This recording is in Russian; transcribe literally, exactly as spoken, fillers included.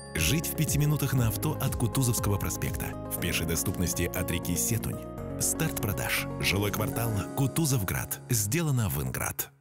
Жить в пяти минутах на авто от Кутузовского проспекта. В пешей доступности от реки Сетунь. Старт продаж. Жилой квартал Кутузовград. Сделано в Инград.